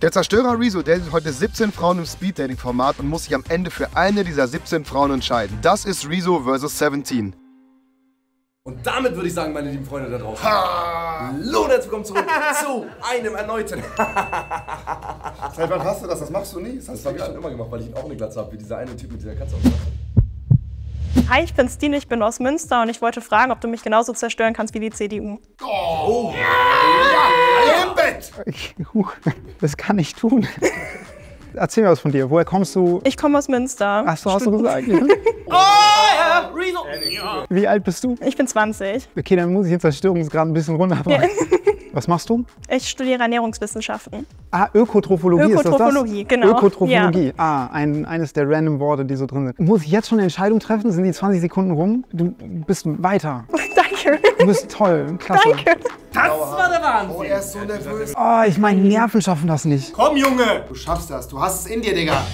Der Zerstörer Rezo datet heute 17 Frauen im Speed-Dating-Format und muss sich am Ende für eine dieser 17 Frauen entscheiden. Das ist Rezo vs. 17. Und damit würde ich sagen, meine lieben Freunde da draußen, hallo und herzlich willkommen zurück zu einem erneuten. Seit wann hast du das? Das machst du nie? Das habe ich schon immer gemacht, weil ich auch eine Glatze habe, wie dieser eine Typ mit dieser Katze auf der Glatze. Hi, ich bin Stine, ich bin aus Münster und ich wollte fragen, ob du mich genauso zerstören kannst wie die CDU. Oh! Ja! Im Bett! Das kann ich tun. Erzähl mir was von dir. Woher kommst du? Ich komme aus Münster. Ach so, hast du gesagt. Ja. Oh ja, Rezo! Wie alt bist du? Ich bin 20. Okay, dann muss ich den Zerstörungsgrad ein bisschen runterfahren. Ja. Was machst du? Ich studiere Ernährungswissenschaften. Ah, Ökotrophologie ist das? Ökotrophologie, genau. Ökotrophologie. Ja. Ah, eines der random Worte, die so drin sind. Muss ich jetzt schon eine Entscheidung treffen? Sind die 20 Sekunden rum? Du bist weiter. Danke. Du bist toll. Klasse. Danke. Das war der Wahnsinn! Oh, er ist so nervös. Oh, meine Nerven schaffen das nicht. Komm, Junge! Du schaffst das. Du hast es in dir, Digga.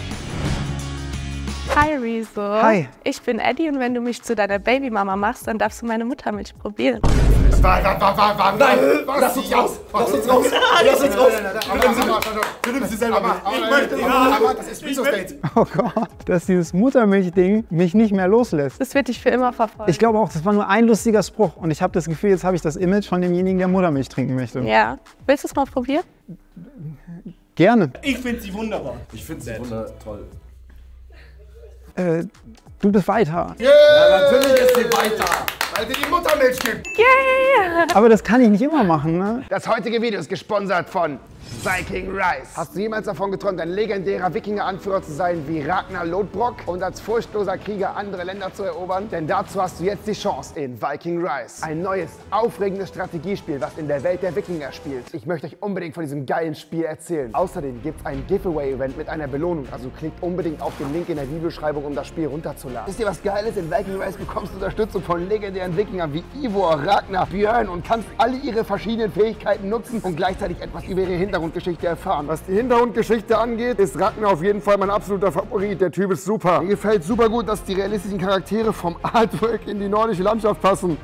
Hi Rezo. Hi. Ich bin Eddie und wenn du mich zu deiner Babymama machst, dann darfst du meine Muttermilch probieren. Nein, Lass uns raus! Lass uns raus! Lass uns raus! Du nimmst sie selber mit. Ich möchte Aber das ist Rezos Date. Oh Gott, dass dieses Muttermilch-Ding mich nicht mehr loslässt. Das wird dich für immer verfolgen. Ich glaube auch, das war nur ein lustiger Spruch. Und ich habe das Gefühl, jetzt habe ich das Image von demjenigen, der Muttermilch trinken möchte. Ja. Willst du es mal probieren? Gerne. Ich finde sie wunderbar. Ich finde sie wundertoll. Du bist weiter. Yeah. Ja, natürlich ist sie weiter! Weil dir die Muttermilch gibt. Aber das kann ich nicht immer machen, ne? Das heutige Video ist gesponsert von Viking Rise. Hast du jemals davon geträumt, ein legendärer Wikinger-Anführer zu sein wie Ragnar Lodbrok und als furchtloser Krieger andere Länder zu erobern? Denn dazu hast du jetzt die Chance in Viking Rise. Ein neues, aufregendes Strategiespiel, was in der Welt der Wikinger spielt. Ich möchte euch unbedingt von diesem geilen Spiel erzählen. Außerdem gibt es ein Giveaway-Event mit einer Belohnung. Also klickt unbedingt auf den Link in der Videobeschreibung, um das Spiel runterzuladen. Wisst ihr, was geil ist? In Viking Rise bekommst du Unterstützung von legendären Wikingern wie Ivor, Ragnar, Björn und kannst alle ihre verschiedenen Fähigkeiten nutzen und gleichzeitig etwas über ihre Hintergrundgeschichte erfahren. Was die Hintergrundgeschichte angeht, ist Ragnar auf jeden Fall mein absoluter Favorit. Der Typ ist super. Mir gefällt super gut, dass die realistischen Charaktere vom Artwork in die nordische Landschaft passen.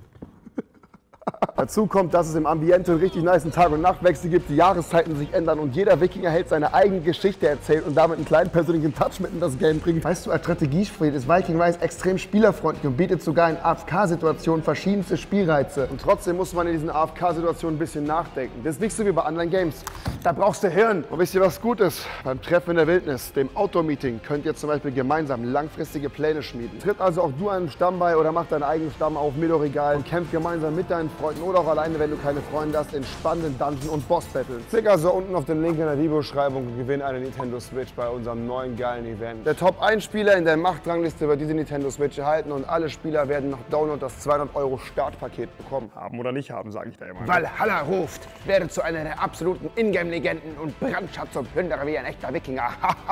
Dazu kommt, dass es im Ambiente einen richtig nicen Tag- und Nachtwechsel gibt, die Jahreszeiten sich ändern und jeder Wikinger hält seine eigene Geschichte erzählt und damit einen kleinen persönlichen Touch mit in das Game bringt. Weißt du, als Strategiespiel ist Viking Rise extrem spielerfreundlich und bietet sogar in AFK-Situationen verschiedenste Spielreize. Und trotzdem muss man in diesen AFK-Situationen ein bisschen nachdenken. Das ist nicht so wie bei anderen Games. Da brauchst du Hirn. Und wisst ihr, was gut ist? Beim Treffen in der Wildnis, dem Outdoor-Meeting, könnt ihr zum Beispiel gemeinsam langfristige Pläne schmieden. Tritt also auch du einem Stamm bei oder mach deinen eigenen Stamm auf, mir doch egal, und kämpf gemeinsam mit deinen Freunden oder auch alleine, wenn du keine Freunde hast, in spannenden Dungeon- und Boss-Battles. Klick also unten auf den Link in der Videobeschreibung und gewinne eine Nintendo Switch bei unserem neuen geilen Event. Der Top-1-Spieler in der Machtrangliste wird diese Nintendo Switch erhalten und alle Spieler werden nach Download das 200 € Startpaket bekommen. Haben oder nicht haben, sage ich da immer. Valhalla ruft, werde zu einer der absoluten Ingame-Legenden und Brandschatz und plündere wie ein echter Wikinger.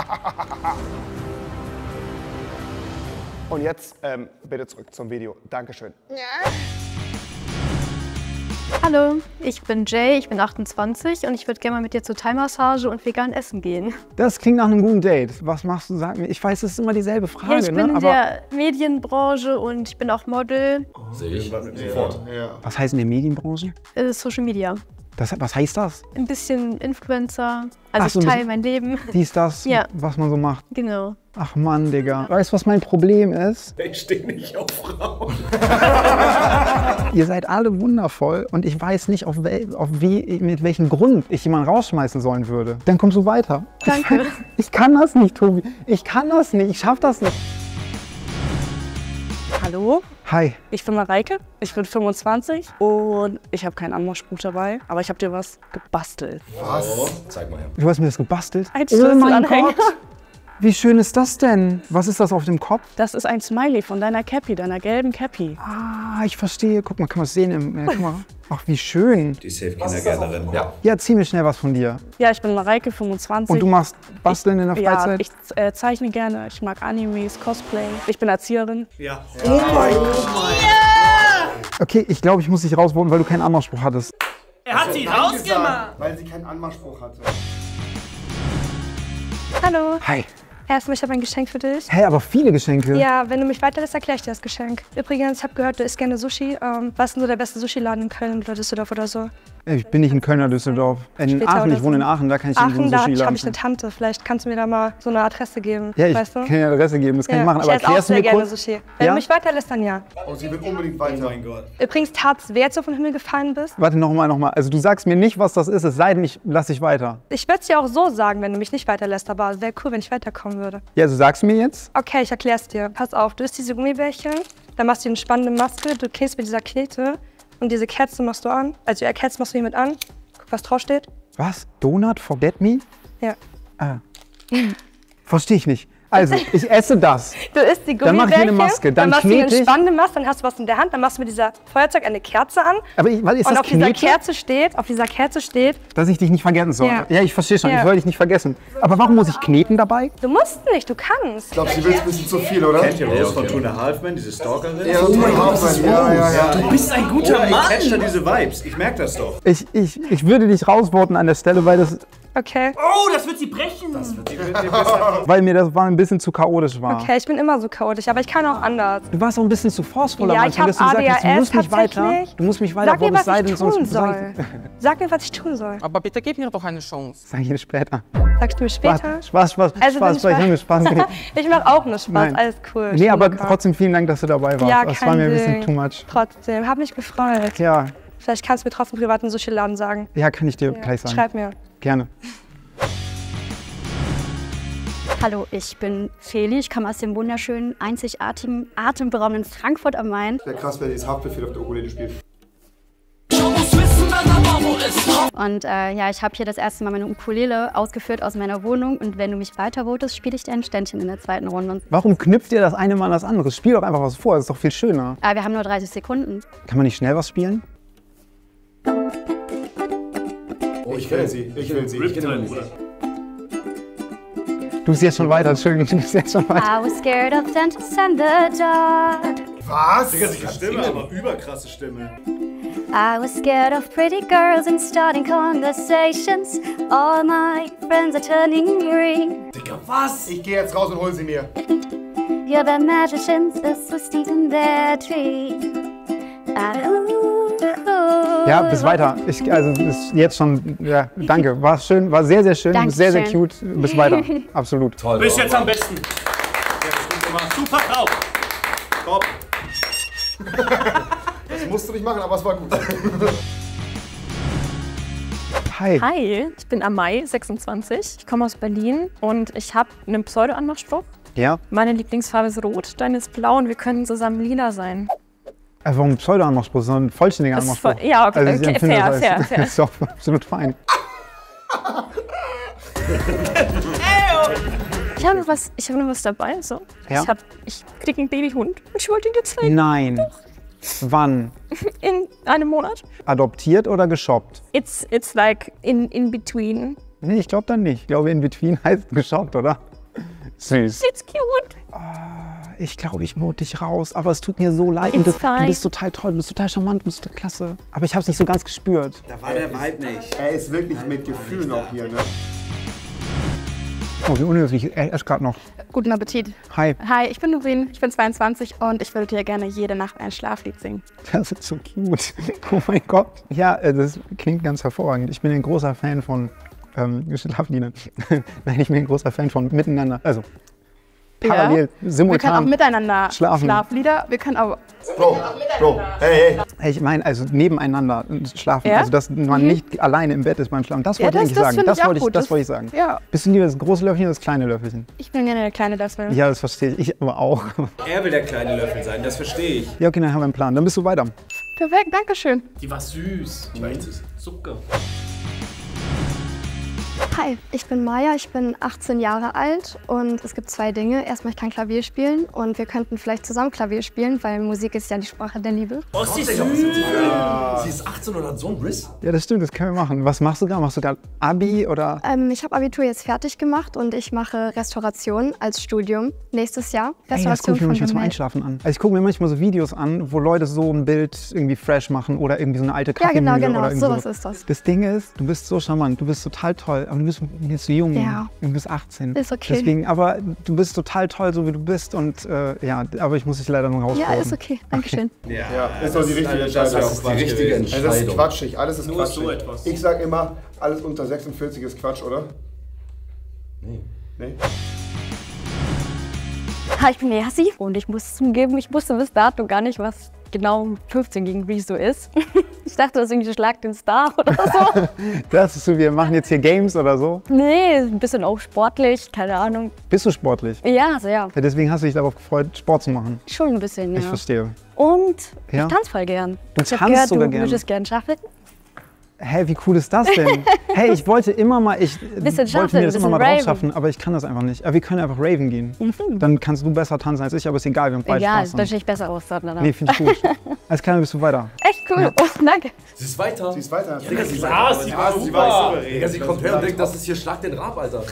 Und jetzt bitte zurück zum Video. Dankeschön. Hallo, ich bin Jay, ich bin 28 und ich würde gerne mal mit dir zur Thai-Massage und vegan essen gehen. Das klingt nach einem guten Date. Was machst du? Sag mir. Ich weiß, das ist immer dieselbe Frage. Ja, ich bin ne? in Aber der Medienbranche und ich bin auch Model. Sehe ich sofort. was heißt in der Medienbranche? Social Media. Was heißt das? Ein bisschen Influencer. Also Ach so, ich ein teile bisschen- mein Leben. Dies, das, Ja. was man so macht. Genau. Ach Mann, Digga. Weißt du, was mein Problem ist? Ich stehe nicht auf Frauen. Ihr seid alle wundervoll und ich weiß nicht, mit welchem Grund ich jemanden rausschmeißen sollen würde. Dann kommst du weiter. Danke. Ich kann das nicht, Tobi. Ich kann das nicht. Ich schaff das nicht. Hallo, Hi. ich bin Mareike, ich bin 25 und ich habe keinen Anmachspruch dabei, aber ich habe dir was gebastelt. Was? Zeig mal her. Du hast mir das gebastelt? Ein Oh mein Schlüsselanhänger. Gott. Wie schön ist das denn? Was ist das auf dem Kopf? Das ist ein Smiley von deiner Cappy, deiner gelben Cappy. Ah, ich verstehe. Guck mal, kann man es sehen? Guck mal. Ach, wie schön. Die Safe-Kindergärtnerin. Ja. Ja, zieh mir schnell was von dir. Ja, ich bin Mareike, 25. Und du machst Basteln in der Freizeit? Ja, ich zeichne gerne, ich mag Animes, Cosplay. Ich bin Erzieherin. Ja. Oh mein Gott. Okay, ich glaube, ich muss dich rausvoten, weil du keinen Anmachspruch hattest. Er hat sie rausgemacht. Weil sie keinen Anmachspruch hatte. Hallo. Hi. Erstmal, ich habe ein Geschenk für dich. Hey, aber viele Geschenke. Ja, wenn du mich weiterlässt, erkläre ich dir das Geschenk. Übrigens, ich habe gehört, du isst gerne Sushi. Was ist denn so der beste Sushi-Laden in Köln oder Düsseldorf oder so? Ich bin nicht in Köln oder Düsseldorf. In Später Aachen, oder ich wohne in so. Aachen, da kann ich dir einen Aachen, guten da Sushi-Laden habe ich eine Tante. Vielleicht kannst du mir da mal so eine Adresse geben. Ja, ich weißt du? kann dir eine Adresse geben, das kann ich machen. Aber ich esse auch erklärst du sehr mir gerne kurz... Sushi. Wenn Ja? du mich weiterlässt, dann ja. Oh, sie will unbedingt weiter. Oh mein Gott. Übrigens, tat's weh, als du vom Himmel gefallen bist. Warte, nochmal. Also du sagst mir nicht, was das ist, es sei denn, ich lass dich weiter. Ich würde es dir auch so sagen, wenn du mich nicht weiterlässt, aber es wäre cool, wenn ich weiterkommen würde. Ja, also sagst du mir jetzt? Okay, ich erklär's dir. Pass auf, du isst diese Gummibärchen, dann machst du eine spannende Maske, du klebst mit dieser Knete und diese Kerze machst du an. Also die Kerze machst du hier mit an. Guck, was drauf steht. Was? Donut? Forget me? Ja. Verstehe ich nicht. Also, ich esse das. Du isst die Gummibärchen, Dann mach ich hier eine Maske, dann machst du knete eine ich. spannende Maske, dann hast du was in der Hand, dann machst du mit dieser Feuerzeug eine Kerze an. Aber was ist Und das auf dieser Knete? Kerze steht, Dass ich dich nicht vergessen soll. Ja. Ja, ich verstehe schon, Ja. ich wollte dich nicht vergessen. Aber warum muss ich kneten dabei? du musst nicht, du kannst. Ich glaube, sie will ein bisschen zu viel, oder? Kennt ihr Rose von Two and a Half Men, diese Stalkerin? Ja, oh mein Gott, ja. Du bist ein guter Ich Mann. catch da diese Vibes, ich merke das doch. Ich würde dich rausvoten an der Stelle, weil Okay. Oh, das wird sie brechen. weil mir das war ein bisschen zu chaotisch war. Okay, ich bin immer so chaotisch, aber ich kann auch anders. Du warst auch ein bisschen zu forceful am Ja, ich Anfang, habe dass du gesagt hast, du ADHS musst mich weiter. tatsächlich. Du musst mich weiter, Sag mir, was sei denn ich sonst tun sag soll. Sag mir, was ich tun soll. Aber bitte gib mir doch eine Chance. Sag ich dir später. Sagst du mir später? Spaß, Also bin Spaß, ich nur Spaß. Ich mach auch nur Spaß, Nein. alles cool. Nee, aber Schmucker. trotzdem vielen Dank, dass du dabei warst. Ja, das kein war mir ein bisschen Ding. too much. Trotzdem, hab mich gefreut. Ja, Vielleicht kannst du mir trotzdem privat einen Sushi-Laden sagen. ja, kann ich dir gleich sagen. Schreib mir. Gerne. Hallo, ich bin Feli. Ich komme aus dem wunderschönen, einzigartigen, atemberaubenden Frankfurt am Main. Wäre krass, wenn dieses Haftbefehl auf der Ukulele spielt. Und ja, ich habe hier das erste Mal meine Ukulele ausgeführt aus meiner Wohnung. Und wenn du mich weiter votest, spiele ich dir ein Ständchen in der zweiten Runde. Und, Warum knüpft ihr das eine Mal an das andere? Spiel doch einfach was vor, das ist doch viel schöner. wir haben nur 30 Sekunden. Kann man nicht schnell was spielen? Oh, ich will sie. Du bist jetzt schon weiter, Entschuldigung, du bist jetzt schon weiter. I was scared of dentists and the dark. Was? Stimme, aber überkrasse Stimme. I was scared of pretty girls and starting conversations. All my friends are turning green. Digga, was? Ich gehe jetzt raus und hol sie mir. You're the magicians, the twisties in their tree. Ja, bis weiter. Also ist jetzt schon, ja, danke. War schön, war sehr, sehr schön. Du bist sehr, sehr cute. Bis weiter. Absolut. Toll. Bist jetzt am besten. Super drauf. Top. Das musst du nicht machen, aber es war gut. Hi. Hi, ich bin Amai, 26. Ich komme aus Berlin und ich habe einen Pseudo-Anmachspruch. Ja? Meine Lieblingsfarbe ist rot, deine ist blau und wir können zusammen lila sein. Warum Pseudo-Anmachspruch, sondern ein vollständiger Das ist Anmachspruch? voll- ja, okay, ich okay, empfinde fair, das als- fair. Das ist doch absolut fein. Ich habe noch was dabei. So. Ja? Ich kriege einen Babyhund und ich wollte ihn dir zeigen. Nein. Wann? In einem Monat. Adoptiert oder geshoppt? It's like in between. Nee, ich glaube dann nicht. Ich glaube, in between heißt geshoppt, oder? Süß. It's cute. Ich glaube, ich vote dich raus, aber es tut mir so leid. It's Du fine. bist total toll, du bist total charmant, du bist total klasse. Aber ich habe es nicht so ganz gespürt. Da war der Vibe nicht. Er ist wirklich mit Gefühlen auch hier, ne? Oh, wie unnötig. Er ist gerade noch. Guten Appetit. Hi. Hi, ich bin Nurin, ich bin 22 und ich würde dir gerne jede Nacht ein Schlaflied singen. Das ist so cute. Oh mein Gott. Ja, das klingt ganz hervorragend. Ich bin ein großer Fan von Schlafliedern. Nein, ich bin ein großer Fan von Miteinander. Also parallel, Wir simultan. können auch miteinander schlafen. Schlaflieder. Wir können auch. Bro, hey. Hey, ich meine, also nebeneinander schlafen. Ja? Also, dass man nicht alleine im Bett ist beim Schlafen. Das wollte ich eigentlich sagen. finde ich auch gut. Das wollte ich sagen. Ja, Bist du lieber das große Löffelchen oder das kleine Löffelchen? ich bin gerne der kleine Löffel. Ja, das verstehe ich. Ich aber auch. Er will der kleine Löffel sein, das verstehe ich. Ja, okay, dann haben wir einen Plan. Dann bist du weiter. Perfekt, danke schön. Die war süß. Die war echt süß. Zucker. Hi, ich bin Maya, ich bin 18 Jahre alt und es gibt zwei Dinge. Erstmal, ich kann Klavier spielen und wir könnten vielleicht zusammen Klavier spielen, weil Musik ist ja die Sprache der Liebe. Oh, ist die süß. Sie ist 18 und hat so einen Riss. Ja, das stimmt, das können wir machen. Was machst du da? Machst du gerade Abi oder? Ich habe Abitur jetzt fertig gemacht und ich mache Restauration als Studium nächstes Jahr. Ey, das gucke ich mir manchmal zum Gemälden. Einschlafen an. Also ich gucke mir manchmal so Videos an, wo Leute so ein Bild irgendwie fresh machen oder irgendwie so eine alte Ja, Kaffeemühle genau, oder irgendwie sowas so. ist das. Das Ding ist, du bist so charmant, du bist total toll, aber du bist mir zu jung. Ja. Du bist 18. Ist okay. Deswegen, aber du bist total toll, so wie du bist. Und ja, aber ich muss dich leider noch rausfordern. Ja, ist okay. Dankeschön. Ja, ist doch die richtige Entscheidung. Das ist die richtige Entscheidung. Das ist quatschig, alles ist Nur quatschig. so etwas. Ich sag immer, alles unter 46 ist Quatsch, oder? Nee. Hi, ich bin Yassi und ich muss zugeben, ich wusste bis dato gar nicht, was genau 15 gegen Reese so ist. Ich dachte, das ist irgendwie Schlag den Star oder so. Das ist so, wir machen jetzt hier Games oder so. Nee, ein bisschen auch sportlich, keine Ahnung. Bist du sportlich? Ja, so ja. Ja, deswegen hast du dich darauf gefreut, Sport zu machen. Schon ein bisschen, ja. Ich verstehe. Und Ja? ich tanze voll gern. Du Ich hab tanzt gehört, sogar du gern? würdest gern schaffen. Hä, wie cool ist das denn? Hey, ich wollte immer mal, Bisschen wollte schaffen, mir das immer mal bisschen drauf schaffen, aber ich kann das einfach nicht. Aber wir können einfach raven gehen. Dann kannst du besser tanzen als ich, aber ist egal, wir haben beide Egal, Spaß dann dran. stehe ich besser aus. Dann. Nee, finde ich gut. Als Kleiner bist du weiter. Echt cool. Oh, danke. Sie ist weiter. Sie ist weiter. Digga, sie ist Ah, weiter. sie Aber war sie super. war souverän. Digga, sie kommt her und denkt, das ist hier Schlag den Rab, Alter.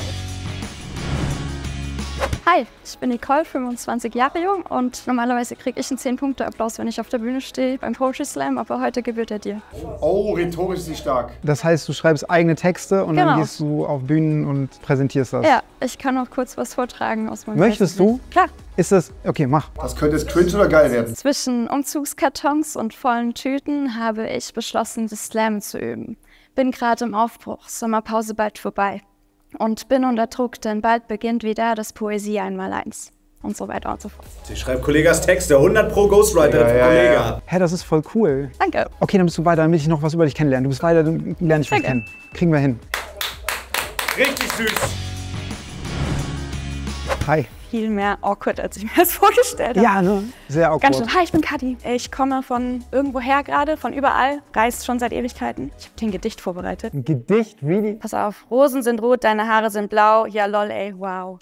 Hi, ich bin Nicole, 25 Jahre jung und normalerweise kriege ich einen 10-Punkte-Applaus, wenn ich auf der Bühne stehe beim Poetry Slam, aber heute gebührt er dir. Oh, rhetorisch ist sie stark. Das heißt, du schreibst eigene Texte und dann Genau. gehst du auf Bühnen und präsentierst das. Ja, ich kann auch kurz was vortragen aus meinem Möchtest du? Klar. Ist das, okay, mach. Das könnte jetzt cringe oder geil werden. Zwischen Umzugskartons und vollen Tüten habe ich beschlossen, das Slam zu üben. Bin gerade im Aufbruch, Sommerpause bald vorbei. Und bin unter Druck, denn bald beginnt wieder das Poesie einmaleins. Und so weiter und so fort. Sie schreibt Kollegas Texte, 100 pro Ghostwriter für Kollega. Hä, das ist voll cool. Danke. Okay, dann bist du weiter, damit ich noch was über dich kennenlerne. Du bist weiter, dann lerne ich was Danke. kennen. Kriegen wir hin. Richtig süß. Hi. Viel mehr awkward, als ich mir das vorgestellt habe. Ja, ne? Sehr awkward. Ganz schön. Hi, ich bin Kathi. Ich komme von irgendwoher gerade, von überall, reist schon seit Ewigkeiten. Ich habe dir ein Gedicht vorbereitet. Ein Gedicht? Really? Pass auf. Rosen sind rot, deine Haare sind blau. Ja, lol, ey, wow.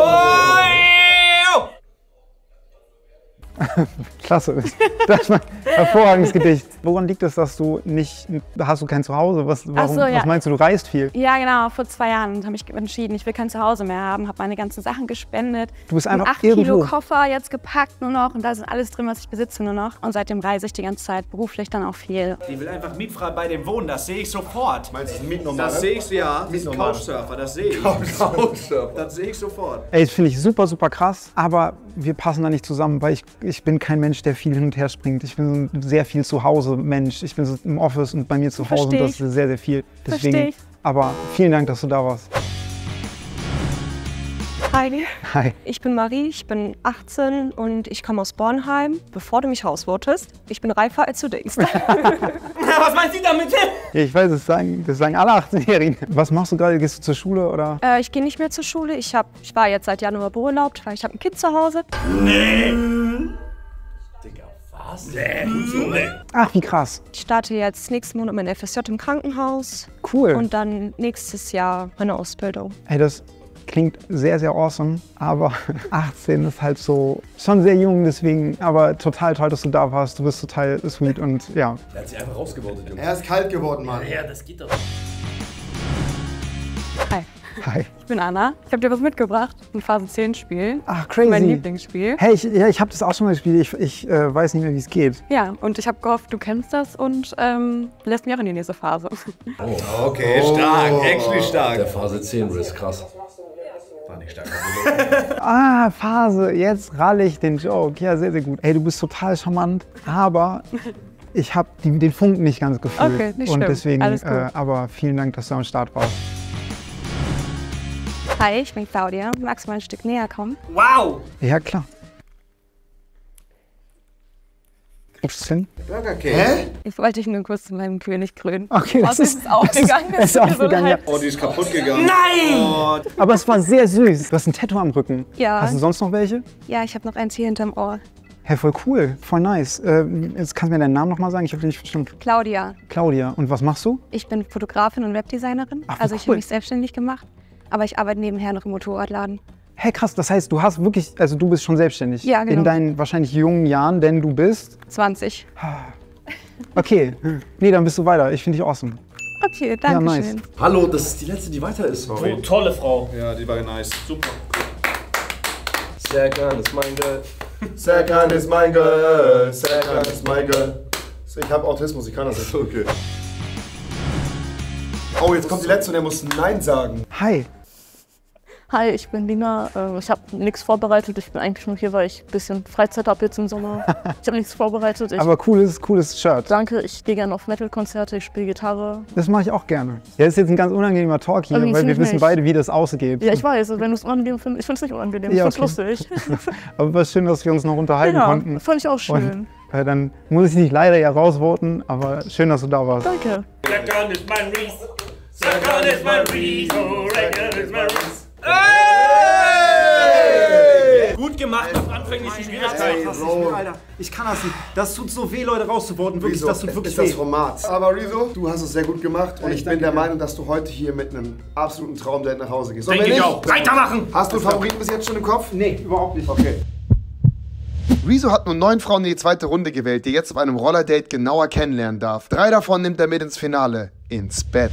Klasse. Das war ein hervorragendes Gedicht. Woran liegt es, dass du nicht, hast du kein Zuhause? Warum, so, ja. Was meinst du, du reist viel? Ja, genau. Vor 2 Jahren habe ich entschieden, ich will kein Zuhause mehr haben, habe meine ganzen Sachen gespendet. Du bist einfach 8 Kilo irgendwo. Koffer jetzt gepackt nur noch und da ist alles drin, was ich besitze nur noch. Und seitdem reise ich die ganze Zeit, beruflich dann auch viel. Die will einfach mietfrei bei dem wohnen, das sehe ich sofort. Meinst du, das ist ein Mietnomade? Das sehe ich, ja. Das ist ein Mietnomade. Couchsurfer, das sehe ich. Couchsurfer. Das sehe ich sofort. Ey, das finde ich super, super krass, aber wir passen da nicht zusammen, weil ich bin kein Mensch, der viel hin und her springt. Ich bin so ein sehr viel zu Hause Mensch. Ich bin so im Office und bei mir zu Hause und das ist sehr, sehr viel. Deswegen, Versteh ich. aber vielen Dank, dass du da warst. Hi, Hi. ich bin Marie, ich bin 18 und ich komme aus Bornheim. Bevor du mich rausvotest, ich bin reifer als du denkst. Was meint sie damit? Ja, ich weiß, das sagen alle 18-Jährigen. Was machst du gerade? Gehst du zur Schule oder? Ich gehe nicht mehr zur Schule. Ich war jetzt seit Januar beurlaubt, weil ich habe ein Kind zu Hause. Digga, was? Nee. Ach, wie krass. Ich starte jetzt nächsten Monat mein FSJ im Krankenhaus Cool. und dann nächstes Jahr meine Ausbildung. Ey, das klingt sehr, sehr awesome, aber 18 ist halt so schon sehr jung, deswegen, aber total toll, dass du da warst. Du bist total sweet und ja. Er hat sie einfach rausgewortet, Junge. Er ist kalt geworden, Mann. Ja, das geht doch. Hi, Hi. ich bin Anna. Ich habe dir was mitgebracht. Ein Phase 10 Spiel. Ach, crazy. Mein Lieblingsspiel. Hey, ich habe das auch schon mal gespielt. Ich weiß nicht mehr, wie es geht. Ja, und ich habe gehofft, du kennst das und lässt mich auch in die nächste Phase. Okay, stark, actually stark. Der Phase 10 Risk, krass. War nicht stark. Ah, Phase, jetzt ralle ich den Joke. Ja, sehr, sehr gut. Ey, du bist total charmant, aber ich habe den Funken nicht ganz gefühlt. Okay, nicht und schlimm. deswegen, Alles gut. aber vielen Dank, dass du am Start warst. Hi, ich bin Claudia. Magst du mal ein Stück näher kommen? Wow! Ja, klar. Kriegst du es hin? Burger King. Hä? Ich wollte dich nur kurz zu meinem König krönen. Okay, Was ist aufgegangen? Das ist aufgegangen, ja. Oh, die ist kaputt gegangen. Nein! Oh, Aber es war sehr süß. Du hast ein Tattoo am Rücken. Ja. Hast du sonst noch welche? Ja, ich habe noch eins hier hinterm Ohr. Hey, voll cool, voll nice. Jetzt kannst du mir deinen Namen nochmal sagen? Ich habe den nicht verstanden. Claudia, Claudia. Und was machst du? ich bin Fotografin und Webdesignerin. Ach, wie Also ich cool. habe mich selbstständig gemacht. Aber ich arbeite nebenher noch im Motorradladen. Hey, krass, das heißt, du hast wirklich, also du bist schon selbstständig. Ja, genau. In deinen wahrscheinlich jungen Jahren, denn du bist. 20. Okay, nee, dann bist du weiter. Ich finde dich awesome. Okay, danke nice. schön. Hallo, das ist die letzte, die weiter ist. Oh, tolle Frau. ja, die war nice. Super. Serkan ist mein Girl. Serkan ist mein Girl. Serkan ist mein Girl. Ich habe Autismus, ich kann das nicht. Okay. Oh, jetzt kommt die letzte und er muss Nein sagen. Hi. Hi, ich bin Lina. Ich habe nichts vorbereitet. Ich bin eigentlich nur hier, weil ich ein bisschen Freizeit habe jetzt im Sommer. Ich habe nichts vorbereitet. Aber cooles Shirt. Danke, ich gehe gerne auf Metal-Konzerte, ich spiele Gitarre. Das mache ich auch gerne. Ja, das ist jetzt ein ganz unangenehmer Talk hier, Aber weil wir wissen beide, wie das ausgeht. Ja, ich weiß, wenn du es unangenehm findest. Ich finde es nicht unangenehm, Ja, ich finde es lustig. Aber es ist schön, dass wir uns noch unterhalten konnten. Ja, fand ich auch schön. Und, dann muss ich dich leider ja rausvoten, aber schön, dass du da warst. Danke. Sackern ist mein Reese. Sackern ist mein Reese. Oh, Sackern ist mein Reese. Gut gemacht auf anfänglichen Schwierigkeiten. Alter, ich kann das nicht. Das tut so weh, Leute rauszuvoten. Wirklich, Rezo, das tut wirklich ist das weh. Format. Aber Rezo, du hast es sehr gut gemacht und ich bin der Meinung, dass du heute hier mit einem absoluten Traumdate nach Hause gehst. Denke ich auch. Weitermachen! Hast du einen Favoriten bis jetzt schon im Kopf? Nee, überhaupt nicht. Okay. Rezo hat nur 9 Frauen in die zweite Runde gewählt, die er jetzt auf einem Rollerdate genauer kennenlernen darf. 3 davon nimmt er mit ins Finale, ins Bett.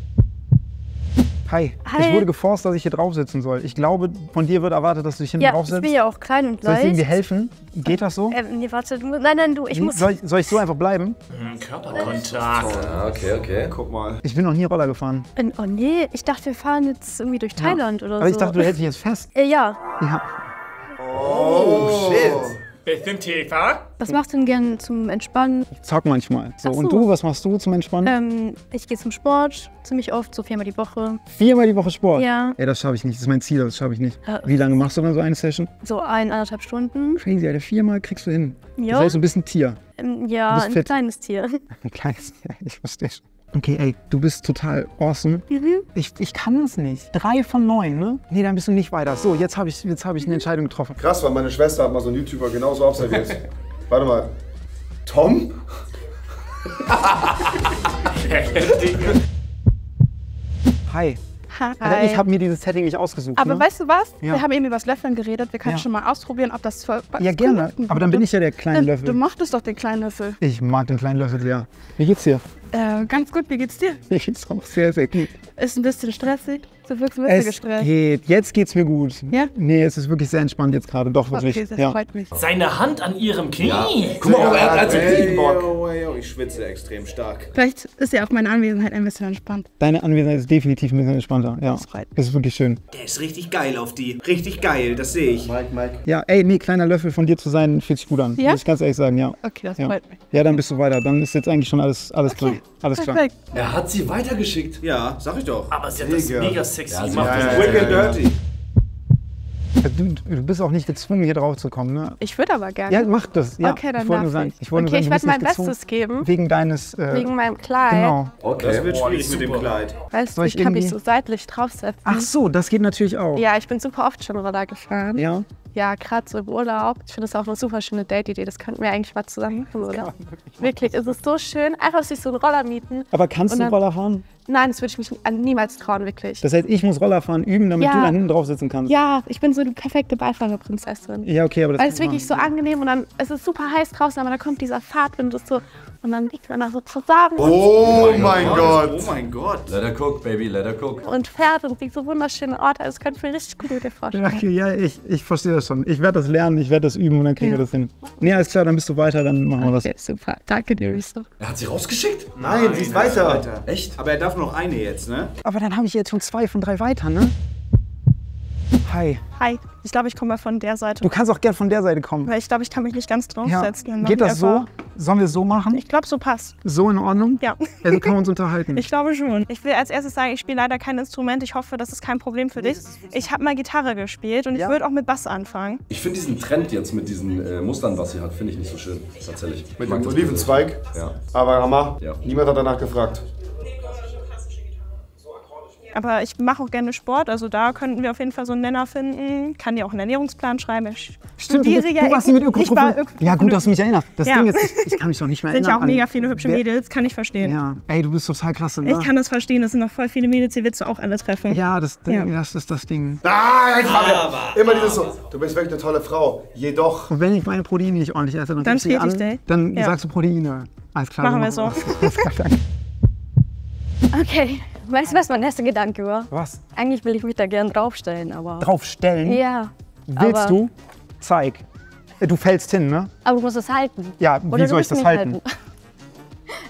Hi. Ich wurde geforst, dass ich hier drauf sitzen soll. Ich glaube, von dir wird erwartet, dass du dich hinten drauf ich sitzt. bin ja auch klein und Soll ich leicht. dir irgendwie helfen? Geht das so? Nee, warte, nein, du, ich muss... Soll ich so einfach bleiben? Körperkontakt. Ja, okay. Guck mal. Ich bin noch nie Roller gefahren. Oh nee, ich dachte, wir fahren jetzt irgendwie durch Thailand oder so. Aber ich dachte, du hältst dich jetzt fest. Ja. Ja. Oh, shit. Bisschen tiefer. Was machst du denn gern zum Entspannen? Ich zock manchmal. So, Ach so. und du, was machst du zum Entspannen? Ich gehe zum Sport ziemlich oft, so 4-mal die Woche. 4-mal die Woche Sport? Ja. Ey, das schaffe ich nicht. Das ist mein Ziel, das schaffe ich nicht. Wie lange machst du dann so eine Session? So 1,5 Stunden. Crazy, Alter. 4-mal kriegst du hin. Ja. Das heißt, so ein bisschen Tier. Ja, Du bist ein fit. kleines Tier. Ein kleines Tier, ich verstehe schon. Okay, ey, du bist total awesome. Ich kann es nicht. 3 von 9, ne? Nee, dann bist du nicht weiter. So, jetzt hab ich eine Entscheidung getroffen. Krass, weil meine Schwester hat mal so einen YouTuber genauso observiert. Warte mal. Tom? Hi. Alter, ich habe mir dieses Setting nicht ausgesucht. Aber ne? weißt du was? Ja. Wir haben eben über das Löffeln geredet. Wir können Ja. schon mal ausprobieren, ob das voll. Ja, gerne. Aber dann bin ich ja der kleine Löffel. Du mochtest doch den kleinen Löffel. Ich mag den kleinen Löffel sehr. Wie geht's dir? Ganz gut, wie geht's dir? Mir geht's auch sehr, sehr gut. Ist ein bisschen stressig. Du wirkst ein bisschen Es gestresst. geht. Jetzt geht's mir gut. Ja? Nee, es ist wirklich sehr entspannt jetzt gerade. Doch, wirklich. Okay, das ja. freut mich. Seine Hand an ihrem Knie. Guck mal, er hat so diesen Bock. Ich schwitze extrem stark. Vielleicht ist ja auch meine Anwesenheit ein bisschen entspannt. Deine Anwesenheit ist definitiv ein bisschen entspannter. Ja. Das freut mich. Das ist wirklich schön. Der ist richtig geil auf die. Richtig geil, das sehe ich. Mike. Ja, ey, nee, kleiner Löffel von dir zu sein, fühlt sich gut an. Ja? Muss ich ganz ehrlich sagen, ja. Okay, das Ja. freut mich. Ja, dann bist du weiter. Dann ist jetzt eigentlich schon alles klar. Alles klar. Perfekt. Er hat sie weitergeschickt. Ja, sag ich doch. Aber sie hat das mega sexy Ja, sie- gemacht. ja, Quick and dirty. Du bist auch nicht gezwungen, hier drauf zu kommen, ne? Ich würde aber gerne. Ja, mach das. Ja. Okay, dann ich wollte nur darf sagen, ich. ich wollte Okay, ich nur sagen, werde du mein bist nicht Bestes geben. gezwungen. Wegen deines. Wegen meinem Kleid. Genau. Okay. Das wird schwierig mit dem super. Kleid. Weißt du, Soll ich ich kann mich irgendwie- so seitlich draufsetzen. Ach so, das geht natürlich auch. Ja, ich bin super oft schon Roller gefahren. Ja. Ja, gerade so im Urlaub. Ich finde das auch eine super schöne Date-Idee. Das könnten wir eigentlich mal zusammen machen, oder? Wirklich, es ist so schön. Einfach sich so einen Roller mieten. Aber kannst Und du dann- Roller fahren? Nein, das würde ich mich niemals trauen, wirklich. Das heißt, ich muss Roller fahren üben, damit Ja. du da hinten drauf sitzen kannst. Ja, ich bin so die perfekte Beifahrerprinzessin. Ja, okay, aber das Weil kann es wirklich ich so angenehm und dann es ist super heiß draußen, aber dann kommt dieser Fahrtwind und so und dann liegt man da so zusammen Oh mein Gott. Oh mein Gott. Let her cook, baby, let her cook. und fährt und sieht so wunderschöne Orte. Also, das könnte ich mir richtig gut mit dir vorstellen. Okay, ja, ich verstehe das schon. Ich werde das lernen, ich werde das üben und dann kriegen wir das hin. Nee, alles klar, dann bist du weiter, dann machen wir das. Okay, super. Danke dir, Risto. Er hat sie rausgeschickt? Nein, sie ist weiter. Echt? Aber er darf noch eine jetzt, ne? Aber dann habe ich jetzt schon 2 von 3 weiter, ne? Hi. Hi, ich glaube, ich komme mal von der Seite. Du kannst auch gern von der Seite kommen. Weil ich glaube, ich kann mich nicht ganz Ja. draufsetzen. Dann Geht mach ich das so? einfach- Sollen wir es so machen? Ich glaube, so passt. So in Ordnung? Ja. Also können wir uns unterhalten. Ich glaube schon. Ich will als erstes sagen, ich spiele leider kein Instrument. Ich hoffe, das ist kein Problem für dich. Ich habe mal Gitarre gespielt und ich würde auch mit Bass anfangen. Ich finde diesen Trend jetzt mit diesen Mustern, was sie hat, finde ich nicht so schön. Tatsächlich. Mit dem Olivenzweig. Ja. Aber Hammer, Ja. niemand hat danach gefragt. Aber ich mache auch gerne Sport, also da könnten wir auf jeden Fall so einen Nenner finden. Kann dir auch einen Ernährungsplan schreiben. Ich studiere du warst hier mit Ökotrophie. Ja gut, dass du mich erinnerst. Das Ja. Ding ist, ich kann mich doch nicht mehr Sind erinnern. ja auch an- mega viele hübsche Wer- Mädels, kann ich verstehen. Ja, ey, du bist total klasse, ne? Ich kann das verstehen, es sind noch voll viele Mädels, die willst du auch alle treffen. Ja, das Ja. ist das Ding. Ah, jetzt haben wir. Immer dieses so. Du bist wirklich eine tolle Frau. Jedoch. Und wenn ich meine Proteine nicht ordentlich esse, dann Dann ruf ich trete ich an, dich. dann Ja. sagst du Proteine. Alles klar. Machen wir so. Alles klar, danke. Okay, weißt du, was mein erster Gedanke war? Was? Eigentlich will ich mich da gern draufstellen, aber... Draufstellen? Ja. Willst aber, du? Zeig. Du fällst hin, ne? Aber du musst es halten. Ja, wie Oder soll du ich das musst mich halten?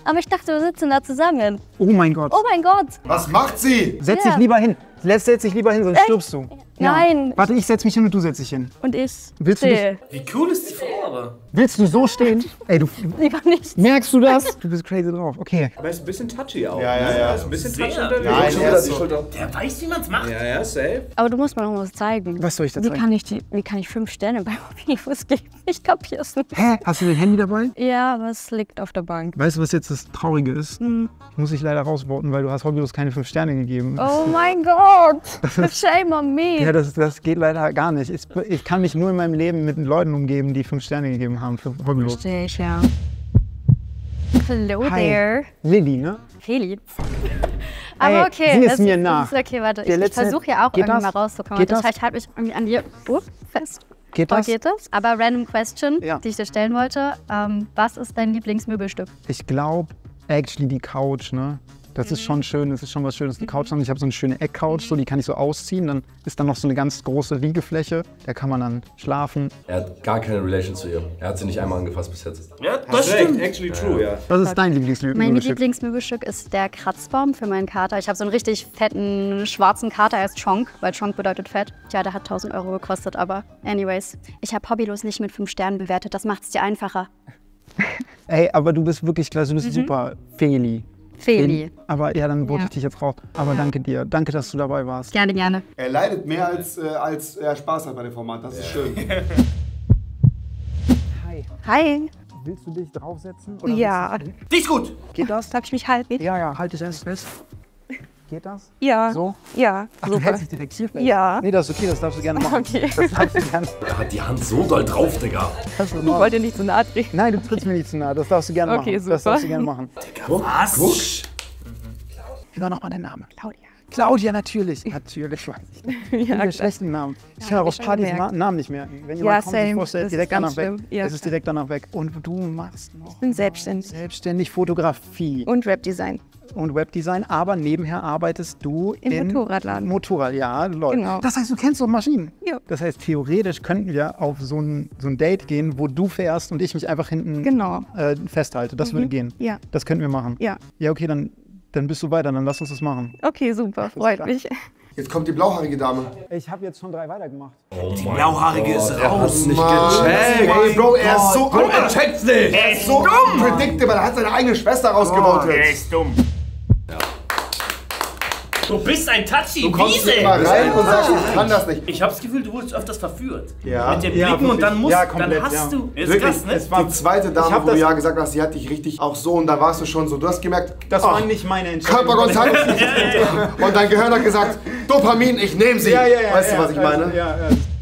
Aber ich dachte, wir sitzen da zusammen. Oh mein Gott. Oh mein Gott. Was macht sie? Setz dich lieber hin. Setz dich lieber hin, sonst stirbst du. Ja. Nein. Warte, ich setz mich hin und du setz dich hin. Und ich Willst du stehe. Wie cool ist die Frau aber? Willst du so stehen? Ey, du Lieber nicht. merkst du das? Du bist crazy drauf. Okay. Aber er ist ein bisschen touchy auch. Ja. Er ist ein bisschen touchy unterwegs. Nein, er ist so. Der weiß, wie man es macht. Ja, safe. Aber du musst mir noch was zeigen. Was soll ich da Wie zeigen? kann ich 5 Sterne bei Mobilos geben? Ich kapier's nicht. Hä? Hast du dein Handy dabei? Ja, aber es liegt auf der Bank. Weißt du, was jetzt das Traurige ist? Ich muss dich leider rausworten, weil du hast Hobbylos keine 5 Sterne gegeben. Oh mein Gott. Shame on me. Ja, das geht leider gar nicht. Ich kann mich nur in meinem Leben mit Leuten umgeben, die 5 Sterne gegeben haben für Hobbylos. Verstehe ich, ja. Hello Hi. there. Lilly, ne? Feli. Aber Ey, okay, sieh es das mir ist, nach. das ist okay, warte. Der Ich letzte- versuche ja auch Geht irgendwie das? mal rauszukommen. Geht Das das? heißt, ich halte mich irgendwie an dir fest. Geht Oh, das? geht das? Aber random question, Ja. die ich dir stellen wollte. Was ist dein Lieblingsmöbelstück? Ich glaube, actually die Couch, ne? Das ist schon schön, das ist schon was Schönes, die Couch haben. Ich habe so eine schöne Eckcouch, so, die kann ich so ausziehen. Dann ist dann noch so eine ganz große Liegefläche, da kann man dann schlafen. Er hat gar keine Relation zu ihr. Er hat sie nicht einmal angefasst bis jetzt. Ja, das stimmt. Actually true, ja. Was ist dein Mein Lieblingsmöbelstück? Lieblingsmöbelstück ist der Kratzbaum für meinen Kater. Ich habe so einen richtig fetten schwarzen Kater, er ist Chonk, weil Chonk bedeutet fett. Ja, der hat 1000 Euro gekostet, aber anyways. Ich habe Hobbylos nicht mit 5 Sternen bewertet, das macht es dir einfacher. Ey, aber du bist wirklich klasse, du bist super. Feli. Feli. Aber ja, dann bote Ja. ich dich jetzt raus. Aber danke dir. Danke, dass du dabei warst. Gerne, gerne. Er leidet mehr als er Spaß hat bei dem Format. Das ist schön. Hi. Willst du dich draufsetzen? Ja. Die ist gut! Geht das? Darf ich mich halten? Ja, halt dich erst fest. Geht das? Ja. So? Ja. Ach, du hältst dich direkt hier fest? Ja. Nee, das ist okay, das darfst du gerne machen. Okay. Das darfst du gerne. Er hat die Hand so doll drauf, Digga. Das ist Ich wollte dir nicht so nahe treten. Nein, du trittst mir nicht zu nahe, das darfst du gerne machen. Okay, Das super. darfst du gerne machen. Was? Wie war nochmal dein Name? Claudia. Claudia, natürlich. Natürlich, weiß ich nicht. Ja, Ja, schlechten Namen. Ich kann auch aus schon Partys gemerkt. Namen nicht merken. Wenn Ja, jemand kommt, sich same. vorstellt, Das direkt ist ganz danach weg. schlimm. Ja, Es ist direkt danach weg. Und du machst noch Ich bin selbstständig. selbstständig Fotografie Und Webdesign. und Webdesign, aber nebenher arbeitest du Im Motorradladen. Motorrad, ja, Leute. Genau. Das heißt, du kennst doch Maschinen. Ja. Das heißt, theoretisch könnten wir auf so ein Date gehen, wo du fährst und ich mich einfach hinten Genau. Festhalte. Das würde gehen. Ja. Das könnten wir machen. Ja. Ja, okay, dann bist du weiter, dann lass uns das machen. Okay, super. Freut mich. Jetzt kommt die blauhaarige Dame. Ich habe jetzt schon 3 weitergemacht. Die Blauhaarige ist raus. Nicht Mann. gecheckt. Ey, Bro, er ist so Bro, er checkt's nicht. Er ist so dumm! unpredictable. Er hat seine eigene Schwester rausgevotet. Er ist dumm. Du bist ein touchy Du kommst Wiesel. immer rein und sagst, ich kann das nicht. Ich hab's Gefühl, du wurdest öfters verführt. Ja. Mit den Ja, Blicken und dann wirklich. musst, Ja, dann komplett, hast ja. du. Ist Wirklich, krass, ne? es war die zweite Ich Dame, hab wo du das- ja gesagt hast, die hat dich richtig auch so und da warst du schon so. Du hast gemerkt, Das war nicht meine Entscheidung. Körperkontakt und dein Gehirn hat gesagt, Dopamin, ich nehme sie. Weißt du, was ich meine? Ja.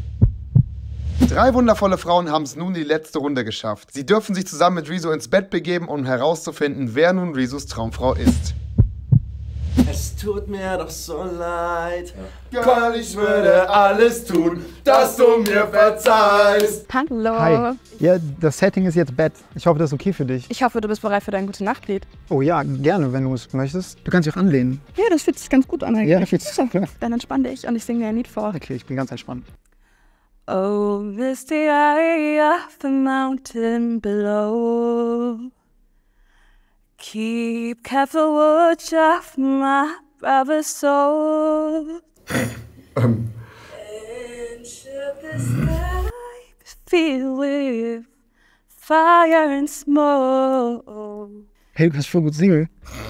3 wundervolle Frauen haben es nun in die letzte Runde geschafft. Sie dürfen sich zusammen mit Rezo ins Bett begeben, um herauszufinden, wer nun Rezos Traumfrau ist. Es tut mir doch so leid. Gott, ich würde alles tun, dass du mir verzeihst. Hallo. Hi. Ja, das Setting ist jetzt Bett. Ich hoffe, das ist okay für dich. Ich hoffe, du bist bereit für dein Gute-Nacht-Lied. Oh ja, gerne, wenn du es möchtest. Du kannst dich auch anlehnen. Ja, das fühlt sich ganz gut an eigentlich. Ja, viel zu sagen. Dann entspann dich und ich singe dir ein Lied vor. Okay, ich bin ganz entspannt. Oh, misty eye of the mountain below. Keep careful watch of my brother's soul. And should the sky be filled with fire and smoke. Hey, du kannst voll gut singen.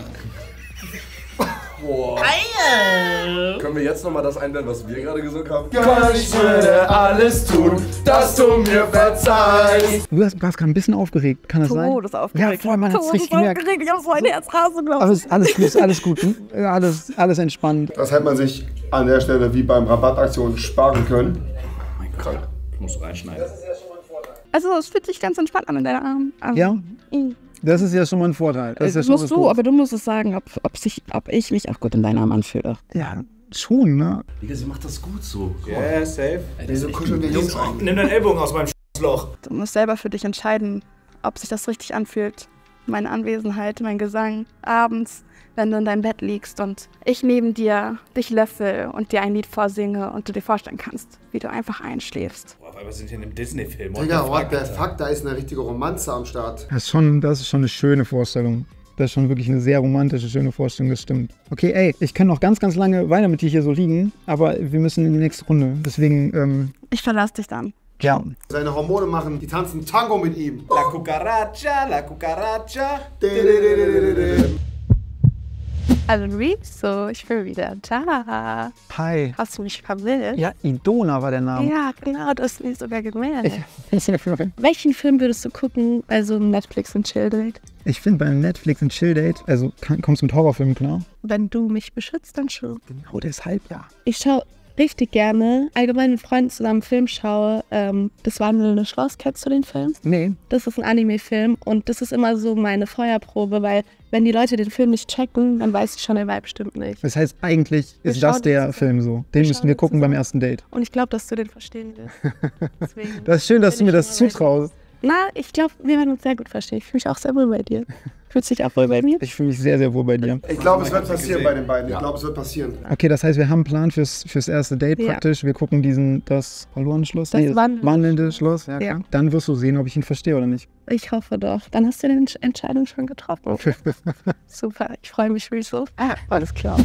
Können wir jetzt nochmal das einblenden, was wir gerade gesungen haben? Gott, ich würde alles tun, dass du mir verzeihst. Du warst gerade ein bisschen aufgeregt, kann das sein? Todesaufgeregt. Ja, voll, man hat's richtig gemerkt. Ich hab so ein Herzrasen, glaub Aber ich. es ist alles gut. Alles entspannt. Das hätte man sich an der Stelle wie beim Rabattaktion sparen können. Krank. Ich muss reinschneiden. Also, es fühlt sich ganz entspannt an in deinen Armen. Also, Ja? Das ist ja schon mal ein Vorteil. Das ist ja schon musst was du, Gutes. aber du musst es sagen, ob ich mich auch gut in deinen Armen anfühle. Ja, schon, ne? Digga, sie macht das gut so. Ja, safe. Wieso kuscheln die Jungs ein? Nimm deinen Ellbogen aus meinem Loch. Du musst selber für dich entscheiden, ob sich das richtig anfühlt. Meine Anwesenheit, mein Gesang, abends, wenn du in deinem Bett liegst und ich neben dir dich löffel und dir ein Lied vorsinge und du dir vorstellen kannst, wie du einfach einschläfst. Boah, wir sind hier in einem Disney-Film. Digga, what the fuck, da ist eine richtige Romanze am Start. Das ist schon eine schöne Vorstellung. Das ist schon wirklich eine sehr romantische, schöne Vorstellung, das stimmt. Okay, ey, ich kann noch ganz, ganz lange weiter mit dir hier so liegen, aber wir müssen in die nächste Runde. Deswegen, Ich verlasse dich dann. ja. Seine Hormone machen, die tanzen Tango mit ihm. La cucaracha, la cucaracha. Also Rezo, ich bin wieder da. Hi. Hast du mich verwirrt? Ja, Idona war der Name. Ja, genau, du hast mich sogar gemeldet. Ich Welchen Film würdest du gucken bei so einem Netflix und Chill Date? finde bei Netflix ein Chill-Date, also kommst du mit Horrorfilmen klar? Wenn du mich beschützt, dann schon. Genau, deshalb ja. Ich schaue richtig gerne, allgemein mit Freunden zusammen Film schaue. Das Wandelnde Schloss, kennst du den Film? Nee. Das ist ein Anime-Film und das ist immer so meine Feuerprobe, weil wenn die Leute den Film nicht checken, dann weiß ich schon, der Vibe stimmt nicht. Das heißt, eigentlich ist das der Film so. Den müssen wir gucken beim ersten Date. Und ich glaube, dass du den verstehen wirst. Deswegen Das ist schön, dass du mir das zutraust. Na, ich glaube, wir werden uns sehr gut verstehen. Ich fühle mich auch sehr wohl bei dir. Fühlst du dich auch wohl bei mir? Ich fühle mich sehr, sehr wohl bei dir. Ich glaube, es wird passieren bei den beiden. Ich glaube, es wird passieren. Okay, das heißt, wir haben einen Plan fürs erste Date Ja. praktisch. Wir gucken das verlorene Schloss. Das wandelnde Schloss. Ja, Ja. klar. Dann wirst du sehen, ob ich ihn verstehe oder nicht. Ich hoffe doch. Dann hast du deine Entscheidung schon getroffen. Super, ich freue mich, Rezo. Alles klar.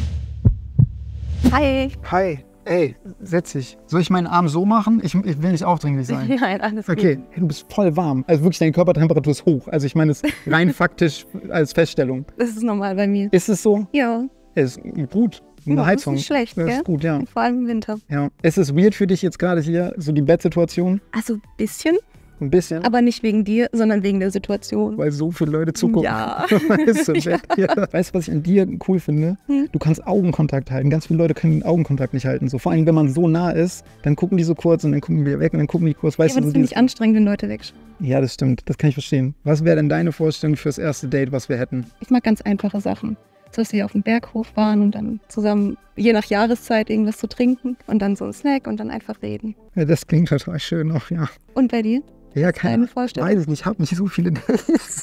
Hi. Hi. Ey, setz dich. Soll ich meinen Arm so machen? Ich will nicht aufdringlich sein. Nein, alles gut. Okay, hey, du bist voll warm. Also wirklich, deine Körpertemperatur ist hoch. Also ich meine es rein faktisch als Feststellung. Das ist normal bei mir. Ist es so? Ja. Ist gut. Eine Ja, Heizung. Das ist nicht schlecht, Das gell? ist gut, ja. Vor allem im Winter. Ja. Ist es weird für dich jetzt gerade hier, so die Bettsituation? Also ein bisschen, Ein bisschen? aber nicht wegen dir, sondern wegen der Situation. Weil so viele Leute zugucken. Ja. Weißt du, weißt du, was ich an dir cool finde? Du kannst Augenkontakt halten. Ganz viele Leute können den Augenkontakt nicht halten. So. Vor allem, wenn man so nah ist, dann gucken die so kurz und dann gucken die weg und dann gucken die kurz. Weißt Ja, aber du, das so finde ich anstrengend, wenn Leute wegschauen. Ja, das stimmt. Das kann ich verstehen. Was wäre denn deine Vorstellung fürs erste Date, was wir hätten? Ich mag ganz einfache Sachen. So, dass wir auf den Berg hochfahren und dann zusammen, je nach Jahreszeit, irgendwas zu trinken und dann so ein Snack und dann einfach reden. Ja, das klingt total schön auch, ja. Und bei dir? Ja, Deine Vorstellung? Weiß ich nicht. Ich habe nicht so viele Dates.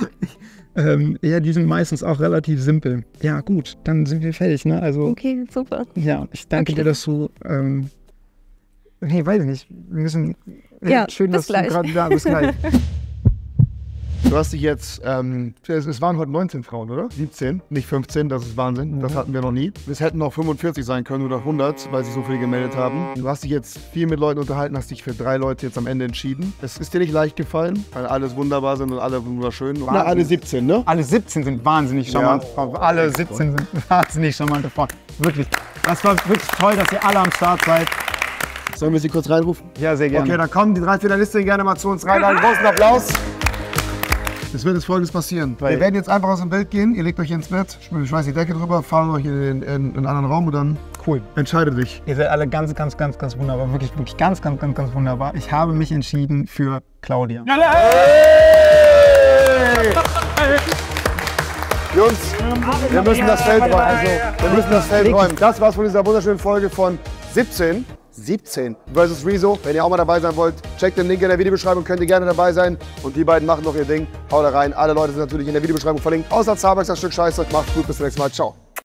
Ja, die sind meistens auch relativ simpel. Ja, gut, dann sind wir fertig, ne? Also, Okay, super. ja, ich danke dir, dass du, nee, weiß ich nicht. Wir müssen, Ja, schön, bis dass du gleich. gerade da bist. Gleich. Du hast dich jetzt, es waren heute 19 Frauen, oder? 17, nicht 15, das ist Wahnsinn. Das hatten wir noch nie. Es hätten noch 45 sein können oder 100, weil sich so viele gemeldet haben. Du hast dich jetzt viel mit Leuten unterhalten, hast dich für 3 Leute jetzt am Ende entschieden. Es ist dir nicht leicht gefallen, weil alles wunderbar sind und alle wunderschön. Na, alle 17, ne? Alle 17 sind wahnsinnig charmant. Ja. Alle 17 sind wahnsinnig charmante Frauen. Wirklich. Das war wirklich toll, dass ihr alle am Start seid. Sollen wir sie kurz reinrufen? Ja, sehr gerne. Okay, dann kommen die 3 Finalistinnen gerne mal zu uns rein. Einen großen Applaus. Es wird jetzt Folgendes passieren. Wir werden jetzt einfach aus dem Bild gehen. Ihr legt euch ins Bett, schmeißt die Decke drüber, fahrt euch in einen anderen Raum und dann Cool. entscheidet dich. Ihr seid alle ganz, ganz, ganz, ganz wunderbar. Wirklich, wirklich ganz, ganz, ganz, ganz wunderbar. Ich habe mich entschieden für Claudia. Jungs, wir müssen das Feld räumen. Wir müssen das Feld räumen. Das war's von dieser wunderschönen Folge von 17 versus Rezo. Wenn ihr auch mal dabei sein wollt, checkt den Link in der Videobeschreibung, könnt ihr gerne dabei sein. Und die beiden machen noch ihr Ding. Haut da rein. Alle Leute sind natürlich in der Videobeschreibung verlinkt. Außer Starbucks, das Stück Scheiße. Macht's gut, bis zum nächsten Mal. Ciao.